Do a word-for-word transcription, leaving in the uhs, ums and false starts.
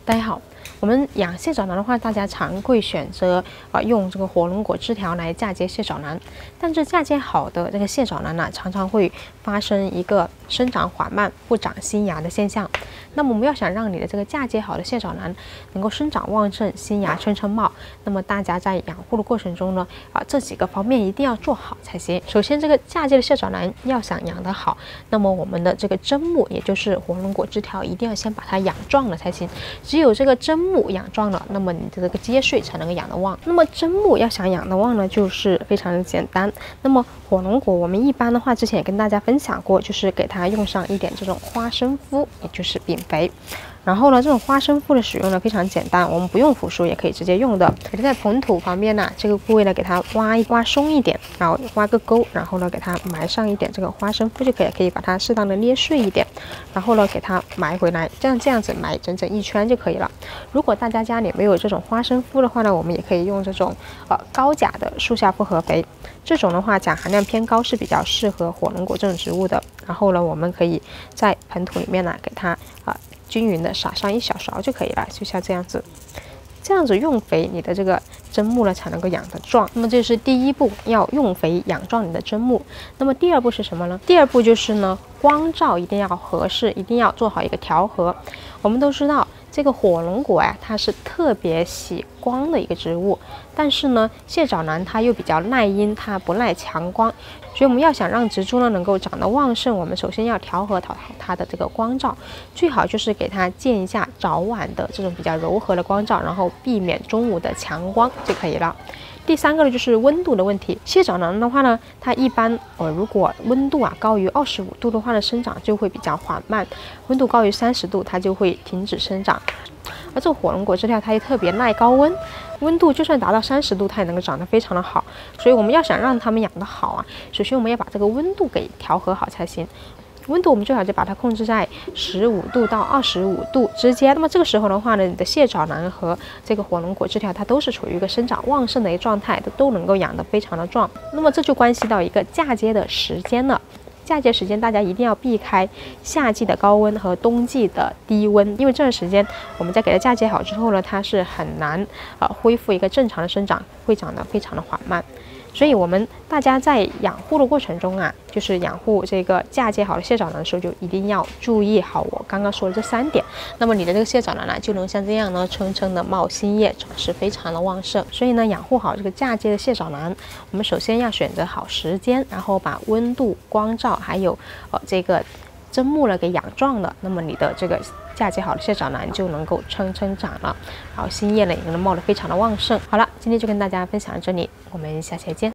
大家好，我们养蟹爪兰的话，大家常会选择啊、呃、用这个火龙果枝条来嫁接蟹爪兰，但是嫁接好的这个蟹爪兰呢、啊，常常会发生一个生长缓慢、不长新芽的现象。那么我们要想让你的这个嫁接好的蟹爪兰能够生长旺盛、新芽蹭蹭冒，那么大家在养护的过程中呢，啊这几个方面一定要做好才行。首先，这个嫁接的蟹爪兰要想养得好，那么我们的这个砧木，也就是火龙果枝条，一定要先把它养壮了才行。只有这个砧木养壮了，那么你的这个接穗才能够养得旺。那么砧木要想养得旺呢，就是非常的简单。那么火龙果我们一般的话，之前也跟大家分享过，就是给它用上一点这种花生麸，也就是丙肥。然后呢，这种花生麸的使用呢非常简单，我们不用腐熟也可以直接用的。给它在盆土旁边呢、啊，这个部位呢给它挖一挖松一点，然后挖个沟，然后呢给它埋上一点这个花生麸就可以，可以把它适当的捏碎一点，然后呢给它埋回来，这样这样子埋整整一圈就可以了。如果大家家里没有这种花生麸的话呢，我们也可以用这种呃高钾的树下复合肥，这种的话钾含量偏高，是比较适合火龙果这种植物的。然后呢，我们可以在盆土里面呢给它啊。呃均匀的撒上一小勺就可以了，就像这样子，这样子用肥，你的这个砧木呢才能够养得壮。那么这是第一步，要用肥养壮你的砧木。那么第二步是什么呢？第二步就是呢，光照一定要合适，一定要做好一个调和。我们都知道，这个火龙果呀、啊，它是特别喜光的一个植物，但是呢，蟹爪兰它又比较耐阴，它不耐强光。所以我们要想让植株呢能够长得旺盛，我们首先要调和好它的这个光照，最好就是给它建一下早晚的这种比较柔和的光照，然后避免中午的强光就可以了。第三个呢就是温度的问题，蟹爪兰的话呢，它一般呃如果温度啊高于二十五度的话呢，生长就会比较缓慢；温度高于三十度，它就会停止生长。而这个火龙果枝条它也特别耐高温，温度就算达到三十度，它也能够长得非常的好。所以我们要想让它们养得好啊，首先我们要把这个温度给调和好才行。温度我们最好就把它控制在十五度到二十五度之间。那么这个时候的话呢，你的蟹爪兰和这个火龙果枝条它都是处于一个生长旺盛的一个状态，都都能够养得非常的壮。那么这就关系到一个嫁接的时间了。嫁接时间大家一定要避开夏季的高温和冬季的低温，因为这段时间我们在给它嫁接好之后呢，它是很难呃恢复一个正常的生长，会长得非常的缓慢。所以我们大家在养护的过程中啊，就是养护这个嫁接好的蟹爪兰的时候，就一定要注意好我刚刚说的这三点。那么你的这个蟹爪兰呢，就能像这样呢，蹭蹭的冒新叶，长势非常的旺盛。所以呢，养护好这个嫁接的蟹爪兰，我们首先要选择好时间，然后把温度、光照还有呃这个砧木呢给养壮了，那么你的这个嫁接好的蟹爪兰就能够蹭蹭长了，然后新叶呢也能冒得非常的旺盛。好了，今天就跟大家分享到这里，我们下期见。